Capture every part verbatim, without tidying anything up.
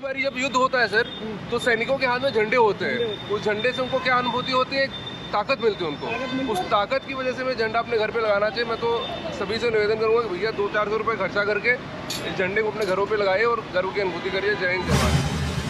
बार जब युद्ध होता है सर, तो सैनिकों के हाथ में झंडे होते हैं। उस झंडे से उनको क्या अनुभूति होती है, ताकत मिलती है उनको। उस ताकत की वजह से मैं झंडा अपने घर पे लगाना चाहिए। मैं तो सभी से निवेदन करूंगा कि भैया दो चार सौ रुपये खर्चा करके इस झंडे को अपने घरों पे लगाइए और गर्व की अनुभूति करिए। जय हिंद, जय Bharat.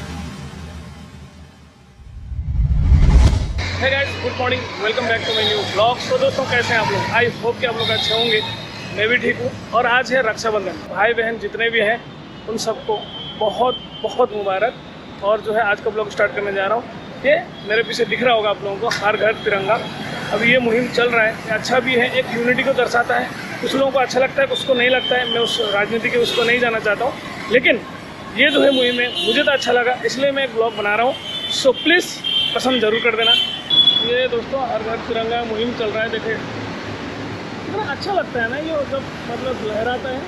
Hey guys, good morning, welcome back to my new blog. तो दोस्तों, कैसे हैं आप लोग? आई होप कि आप लोग अच्छे होंगे। मैं भी ठीक हूँ। और आज है रक्षाबंधन। भाई बहन जितने भी हैं उन सबको बहुत बहुत मुबारक। और जो है आज का ब्लॉग स्टार्ट करने जा रहा हूँ। ये मेरे पीछे दिख रहा होगा आप लोगों को, हर घर तिरंगा। अभी ये मुहिम चल रहा है, अच्छा भी है, एक यूनिटी को दर्शाता है। कुछ लोगों को अच्छा लगता है, कुछ को नहीं लगता है। मैं उस राजनीति के उसको नहीं जाना चाहता हूँ, लेकिन ये जो है मुहिम है मुझे तो अच्छा लगा, इसलिए मैं एक ब्लॉग बना रहा हूँ। सो प्लीज़ पसंद ज़रूर कर देना। ये दोस्तों हर घर तिरंगा मुहिम चल रहा है। देखिए कितना अच्छा लगता है ना ये जब मतलब लहराता है।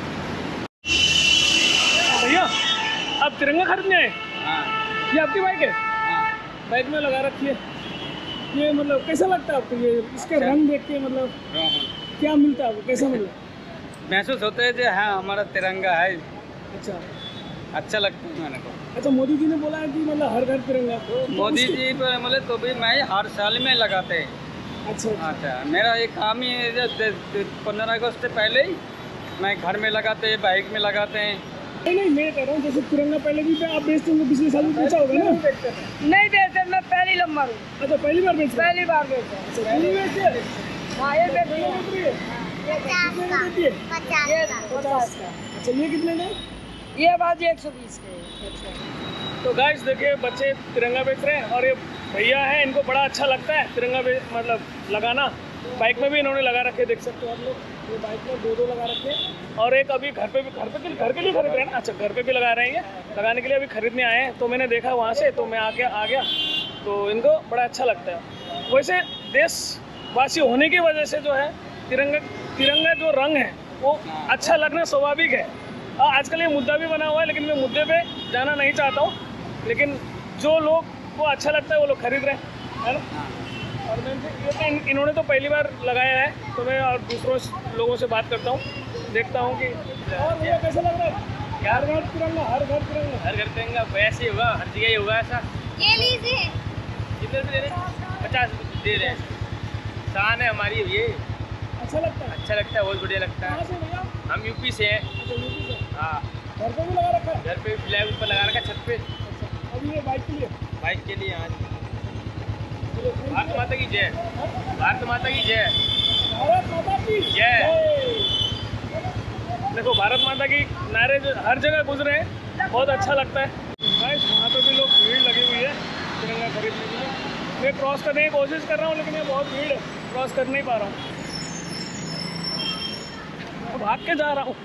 भैया आप तिरंगा खरीदने आए? हाँ। ये आपकी बाइक है? हाँ। बाइक में लगा रखी है। ये मतलब कैसा लगता है आपको? ये इसके अच्छा। रंग देख के मतलब क्या मिलता है आपको, कैसा मिलता है? महसूस होता है जो हाँ हमारा तिरंगा है। अच्छा अच्छा लगता है मैंने को। अच्छा, मोदी जी ने बोला है कि मतलब हर घर तिरंगा। तो मोदी उसके- जी पर बोले तो भी मैं हर साल में लगाते हैं। अच्छा अच्छा। अच्छा, मेरा एक काम ही है, पंद्रह अगस्त से पहले ही मैं घर में लगाते हैं, बाइक में लगाते हैं। नहीं नहीं, मैं कह रहा हूँ जैसे तिरंगा पहले भी आप बेचते होंगे, पिछले साल भी बेचा होगा ना? नहीं देते, मैं पहली नंबर हूँ। अच्छा, पहली बार बेच रहे हैं? पहली बार देते हैं। अच्छा, पहली बेचते हैं? हाँ, ये कितने देती में है। बेच रही है? कितने में देती है? ये पचास का। अच्छा, ये कितने में? ये बाजी एक सौ बीस के। तो गाइस देखिए, बच्चे तिरंगा बेच रहे हैं और ये भैया हैं, इनको बड़ा अच्छा लगता है तिरंगा बे मतलब लगाना। बाइक में भी इन्होंने लगा रखे, देख सकते हो आप लोग। ये बाइक में दो दो लगा रखे हैं और एक अभी घर पे भी घर पे घर के लिए खरीद रहे हैं ना। अच्छा, घर पे भी लगा रहे हैं, ये लगाने के लिए अभी खरीदने आए हैं। तो मैंने देखा वहाँ से, तो मैं आके आ गया। तो इनको बड़ा अच्छा लगता है। वैसे देशवासी होने की वजह से जो है तिरंगा तिरंगा जो रंग है वो अच्छा लगना स्वाभाविक है। हाँ, आजकल ये मुद्दा भी बना हुआ है, लेकिन मैं मुद्दे पे जाना नहीं चाहता हूँ। लेकिन जो लोग को अच्छा लगता है वो लोग खरीद रहे हैं, है ना? और मैं ये तो इन, इन्होंने तो पहली बार लगाया है, तो मैं और दूसरों लोगों से बात करता हूँ, देखता हूँ कि और मुझे कैसा लग रहा है। हर घर तिरंगा, हर घर तिरंगा, हर घर तिरंगा वैसे ही होगा, हर जगह ही होगा ऐसा। ये लीजिए। कितने रुपये दे रहे हैं? पचास रुपये दे रहे हैं। शान है हमारी ये। अच्छा लगता है। अच्छा लगता है, बहुत बढ़िया लगता कहाँ है। से भैया? हम यूपी से हैं। अच्छा, यूपी से। हाँ, घर पे भी लगा रखा है? घर पे फ्लैग ऊपर लगा रखा है, छत पे। अच्छा, अभी ये बाइक के लिए? बाइक के लिए। आज चलो, thank भारत you। माता की जय। भारत माता की जय। भारत माता की जय। देखो, भारत माता की नारे जो हर जगह गुजरे हैं, बहुत अच्छा लगता है। गाइस, वहाँ पे भी लोग भीड़ लगी हुई है तिरंगा खरीदने के लिए। मैं क्रॉस करने की कोशिश कर रहा हूँ, लेकिन ये बहुत भीड़ है, क्रॉस कर नहीं पा रहा हूँ। अब भाग के जा रहा हूँ।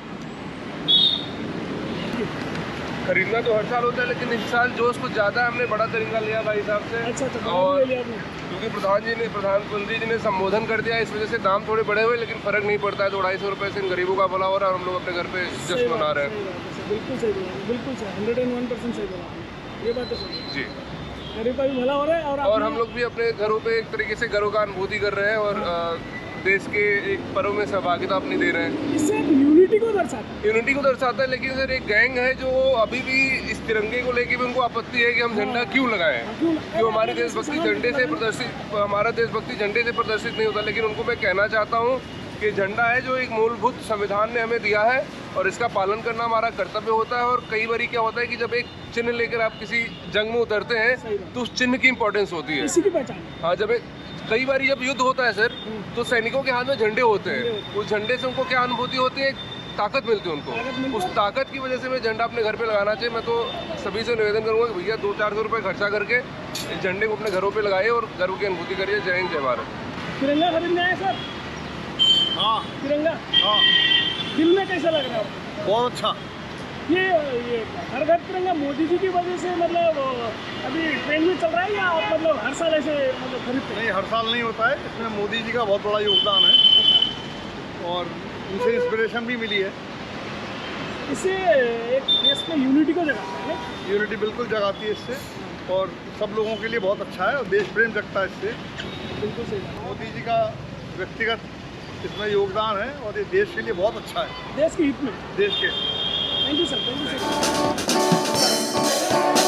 खरीदना तो हर साल होता है, लेकिन इस साल जोश कुछ ज़्यादा है। हमने बड़ा तिरंगा लिया भाई साहब से। अच्छा अच्छा, और ले लिया आपने? क्योंकि प्रधान जी ने प्रधानमंत्री जी ने संबोधन कर दिया, इस वजह से दाम थोड़े बढ़े हुए, लेकिन फर्क नहीं पड़ता है। तो ढाई सौ रुपये से इन गरीबों का भला हो रहा है और हम लोग अपने घर पे सही जश्न बात मना है, रहे सही हैं। बात है, बिल्कुल सही बोला, बिल्कुल सही, हंड्रेड एंड वन परसेंट सही बोला आपने। ये बात तो सही है। जी। गरीब का भी भला हो रहा है। और और आपने- हम लोग भी अपने घरों पे एक तरीके से गर्व का अनुभूति कर रहे हैं और अ, देश के एक पर्व में सहभागिता अपनी दे रहे हैं। इससे यूनिटी को दर्शाता है। यूनिटी को दर्शाता है, लेकिन सर एक गैंग है जो अभी भी इस तिरंगे को लेके भी उनको आपत्ति है कि हम झंडा क्यों लगाएं। क्यों? जो हमारी देशभक्ति झंडे से प्रदर्शित हमारा देशभक्ति झंडे से प्रदर्शित नहीं होता। लेकिन उनको मैं कहना चाहता हूँ कि झंडा है जो एक मूलभूत संविधान ने हमें दिया है और इसका पालन करना हमारा कर्तव्य होता है। और कई बारी क्या होता है कि जब एक चिन्ह लेकर आप किसी जंग में उतरते हैं तो उस चिन्ह की इंपॉर्टेंस होती है। इसी की पहचान है। हाँ, जब एक कई बार जब युद्ध होता है सर, तो सैनिकों के हाथ में झंडे होते हैं। उस झंडे से उनको क्या अनुभूति होती है, ताकत मिलती है उनको। उस ताकत की वजह से मैं झंडा अपने घर पे लगाना चाहिए। मैं तो सभी से निवेदन करूंगा कि भैया दो चार सौ रुपये खर्चा करके इस झंडे को अपने घरों पे लगाइए और गर्व की अनुभूति करिए। जय हिंद, जय भारत। तिरंगा खरीदने आए सर? हाँ तिरंगा हाँ, दिल में कैसा लग रहा है आपको? बहुत अच्छा। ये ये हर घर तिरंगा मोदी जी की वजह से मतलब अभी ट्रेंड में चल रहा है, या आप मतलब हर साल ऐसे मतलब खरीदते हैं? नहीं, हर साल नहीं होता है, इसमें मोदी जी का बहुत बड़ा योगदान है और उनसे इंस्पिरेशन भी मिली है। इससे एक देश में यूनिटी को जगाता है ना? यूनिटी बिल्कुल जगाती है इससे और सब लोगों के लिए बहुत अच्छा है और देश प्रेम जगता है इससे। बिल्कुल सही बात। मोदी जी का व्यक्तिगत इसमें योगदान है और ये देश के लिए बहुत अच्छा है, देश के हित में। देश के। Thank you sir, thank you sir.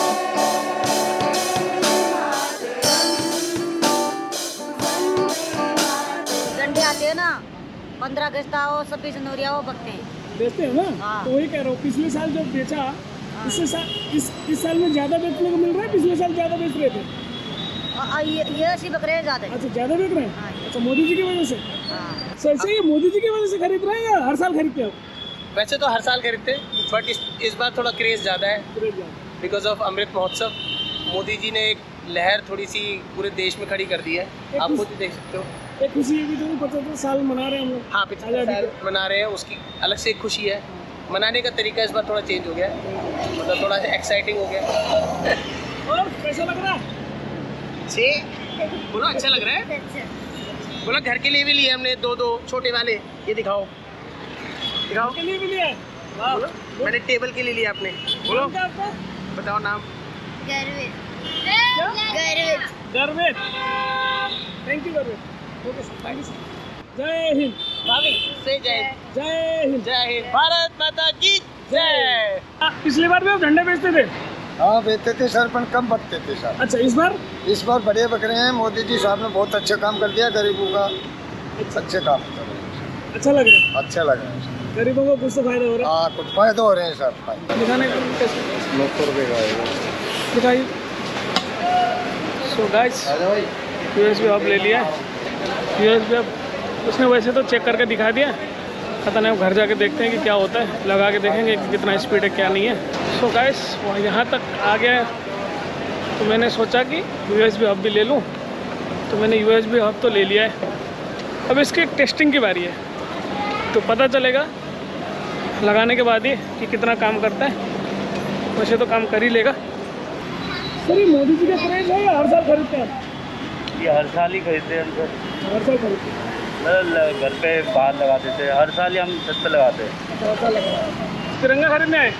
पंद्रह अगस्त आओ, छब्बीस जनवरी आओ, बकते हैं। बेचते हैं ना? हाँ। तो वही कह रहा हूँ, पिछले साल जब बेचा इससे साल इस इस साल में ज़्यादा बेचने को मिल रहा है, पिछले साल ज़्यादा बेच रहे थे। और- और ये ये ऐसी बकरे ज़्यादा। अच्छा, ज़्यादा बेच रहे हैं। हाँ। अच्छा, मोदी जी की वजह से। हाँ। सही से ये मोदी जी की वजह से खरीद रहे हैं या हर साल खरीदते हो? वैसे तो हर साल खरीदते हैं, बट इस इस बार थोड़ा क्रेज़ ज़्यादा है बिकॉज ऑफ अमृत महोत्सव। मोदी जी ने एक लहर थोड़ी सी पूरे देश में खड़ी कर दी है, आप खुद ही देख सकते हो। एक खुशी ये भी तो पचहत्तर साल मना रहे हैं हम लोग। हाँ, पिछले साल मना रहे हैं, उसकी अलग से एक खुशी है। मनाने का तरीका इस बार थोड़ा चेंज हो गया है, मतलब थोड़ा एक्साइटिंग हो गया। और कैसा लग रहा है? जी बोलो, अच्छा लग रहा है। बोलो, घर के लिए भी लिए हमने दो दो छोटे वाले, ये दिखाओ दिखाओ। के लिए भी लिया है। वाह। बोलो, मैंने टेबल के लिए लिया आपने। बोलो, नाम क्या आपका? बताओ नाम। गर्वित। क्या? Garvit. Garvit. Thank you Garvit. Okay sir, thank you sir. जय हिंद। भाभी से जय जय हिंद। जय हिंद, भारत माता की जय। पिछली बार भी आप झंडे बेचते थे? हाँ बेचते थे सर, पर कम बकते थे सर। अच्छा, इस बार? इस बार बड़े बकरे हैं, मोदी जी साहब ने बहुत अच्छा काम कर दिया गरीबों का। अच्छे काम कर रहे हैं, अच्छा लग रहा है। अच्छे लग रहे हैं सर। गरीबों को कुछ तो फायदा हो रहा हाँ, कुछ फायदे हो रहे हैं सर। है। दिखाने का कैसे? नौ सौ रुपये का है। दिखाइए। सो गाइस, यूएसबी हब ले लिया। यूएसबी हब उसने वैसे तो चेक करके दिखा दिया, पता नहीं, घर जाके देखते हैं कि क्या होता है, लगा के देखेंगे कि कितना स्पीड है क्या नहीं है। सो गाइस, वह यहाँ तक आ गया है, तो मैंने सोचा कि यूएसबी हब भी ले लूँ, तो मैंने यूएसबी हब तो ले लिया है। अब इसकी एक टेस्टिंग की बारी है, तो पता चलेगा लगाने के बाद ही कि कितना काम करता है। वैसे तो काम कर ही लेगा। सर, ये मोदी जी का क्रेज है या हर साल खरीदते हैं? ये हर साल ही खरीदते हैं सर। हर साल खरीदते हैं। मतलब घर पे बाहर लगा देते हैं, हर साल ही हम छत पे लगाते हैं। हर साल लगा। तिरंगा खरीदने आए?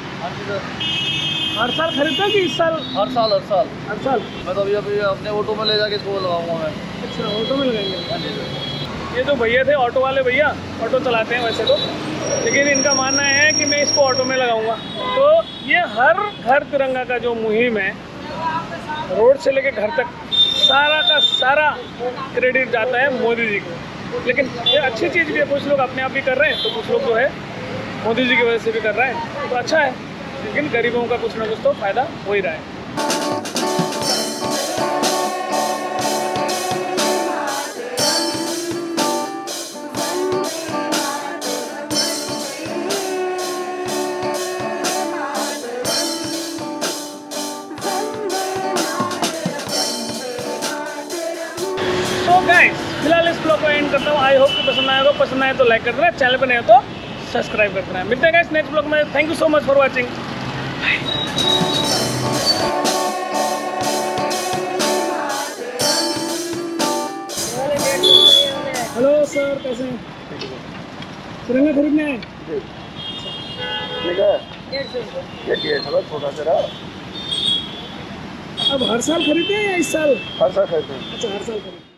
हर साल खरीदते हैं कि इस साल? हर साल हर साल हर साल। मैं तो अभी अभी अपने ऑटो में ले जाके इसको लगाऊंगा मैं। अच्छा, ऑटो में लगाएंगे। ये जो भैया थे ऑटो वाले भैया, ऑटो चलाते हैं वैसे तो, लेकिन इनका मानना है कि मैं इसको ऑटो में लगाऊंगा। तो ये हर घर तिरंगा का जो मुहिम है, रोड से लेके घर तक सारा का सारा क्रेडिट जाता है मोदी जी को। लेकिन ये अच्छी चीज़ भी है, कुछ लोग अपने आप भी कर रहे हैं, तो कुछ लोग जो है मोदी जी की वजह से भी कर रहे हैं, तो अच्छा है। लेकिन गरीबों का कुछ ना कुछ तो फ़ायदा हो ही रहा है। तो गाइस, फिलहाल इस ब्लॉग को एंड करता हूँ। आई होप कि पसंद आएगा। पसंद आए तो लाइक कर देना, चैनल पर नहीं हो तो सब्सक्राइब कर देना। मिलते हैं गाइस नेक्स्ट ब्लॉग में। Thank you so much for watching. Hello sir, कैसे हैं? तिरंगा खरीदने आए? छोटा सा अब हर साल खरीदते हैं या इस साल? हर साल खरीदते हैं। अच्छा, हर साल खरीदते हैं।